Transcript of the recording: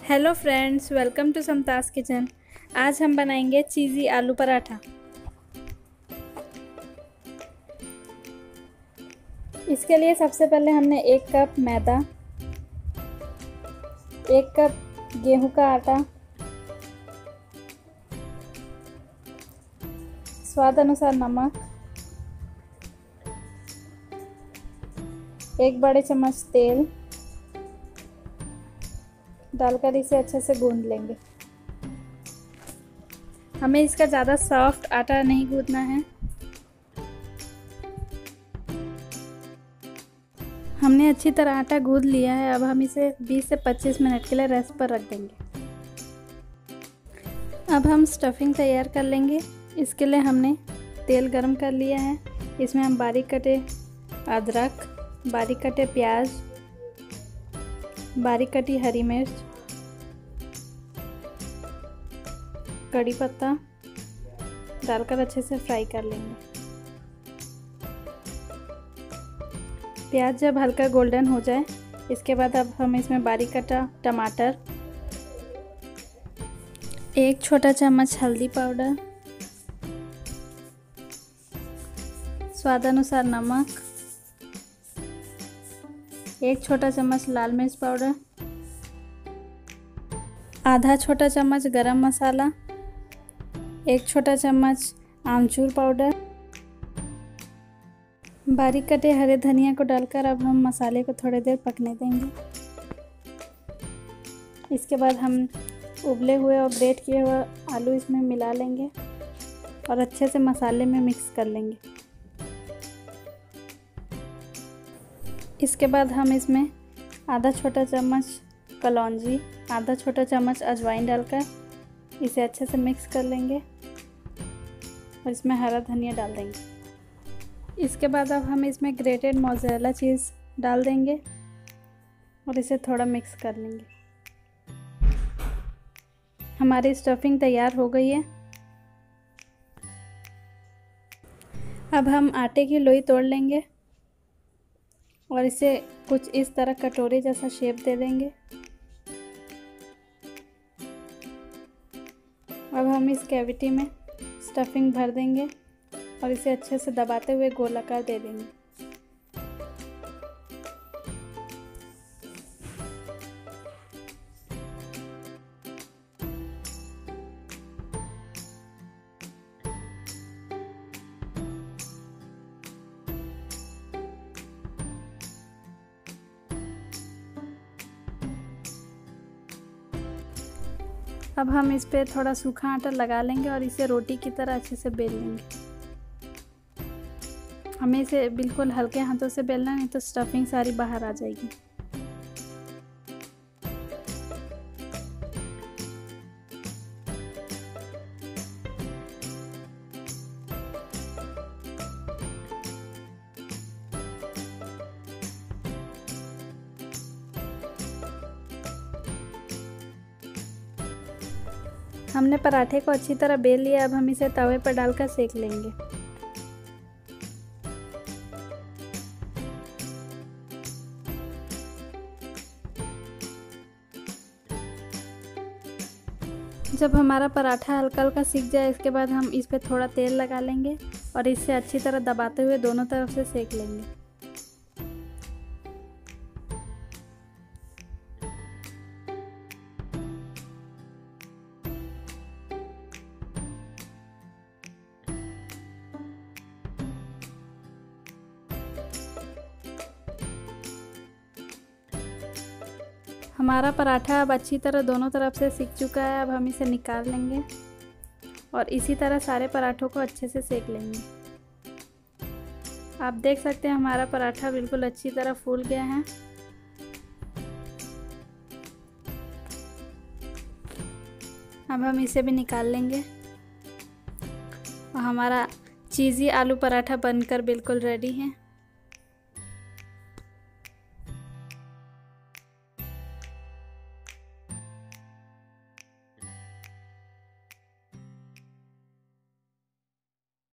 Hello friends, welcome to Samta's kitchen. आज हम बनाएंगे चीज़ी आलू पराठा। इसके लिए सबसे पहले हमने 1 कप मैदा, 1 कप गेहूं का आटा, स्वाद अनुसार नमक, 1 बड़े चम्मच तेल डालकर इसे अच्छे से गूंद लेंगे। हमें इसका ज़्यादा सॉफ्ट आटा नहीं गूंदना है। हमने अच्छी तरह आटा गूंद लिया है। अब हम इसे 20 से 25 मिनट के लिए रेस्ट पर रख देंगे। अब हम स्टफिंग तैयार कर लेंगे। इसके लिए हमने तेल गरम कर लिया है। इसमें हम बारीक कटे अदरक, बारीक कटे प्याज, बारीक कटी हरी मिर्च, कड़ी पत्ता डालकर अच्छे से फ्राई कर लेंगे। प्याज जब हल्का गोल्डन हो जाए, इसके बाद अब हम इसमें बारीक कटा टमाटर, 1 छोटा चम्मच हल्दी पाउडर, स्वाद अनुसार नमक, 1 छोटा चम्मच लाल मिर्च पाउडर, आधा छोटा चम्मच गरम मसाला, 1 छोटा चम्मच आमचूर पाउडर, बारीक कटे हरे धनिया को डालकर अब हम मसाले को थोड़ी देर पकने देंगे। इसके बाद हम उबले हुए और ग्रेट किए हुए आलू इसमें मिला लेंगे और अच्छे से मसाले में मिक्स कर लेंगे। इसके बाद हम इसमें आधा छोटा चम्मच कलौंजी, आधा छोटा चम्मच अजवाइन डालकर इसे अच्छे से मिक्स कर लेंगे और इसमें हरा धनिया डाल देंगे। इसके बाद अब हम इसमें ग्रेटेड मोज़रेला चीज़ डाल देंगे और इसे थोड़ा मिक्स कर लेंगे। हमारी स्टफिंग तैयार हो गई है। अब हम आटे की लोई तोड़ लेंगे और इसे कुछ इस तरह कटोरे जैसा शेप दे देंगे। अब हम इस कैविटी में स्टफिंग भर देंगे और इसे अच्छे से दबाते हुए गोलाकार दे देंगे। अब हम इस पे थोड़ा सूखा आटा लगा लेंगे और इसे रोटी की तरह अच्छे से बेल लेंगे। हमें इसे बिल्कुल हल्के हाथों से बेलना, नहीं तो स्टफिंग सारी बाहर आ जाएगी। हमने पराठे को अच्छी तरह बेल लिया। अब हम इसे तवे पर डालकर सेक लेंगे। जब हमारा पराठा हल्का हल्का सिक जाए, इसके बाद हम इस पे थोड़ा तेल लगा लेंगे और इसे अच्छी तरह दबाते हुए दोनों तरफ से सेक लेंगे। हमारा पराठा अब अच्छी तरह दोनों तरफ से सिक चुका है। अब हम इसे निकाल लेंगे और इसी तरह सारे पराठों को अच्छे से सेक लेंगे। आप देख सकते हैं हमारा पराठा बिल्कुल अच्छी तरह फूल गया है। अब हम इसे भी निकाल लेंगे और हमारा चीज़ी आलू पराठा बनकर बिल्कुल रेडी है।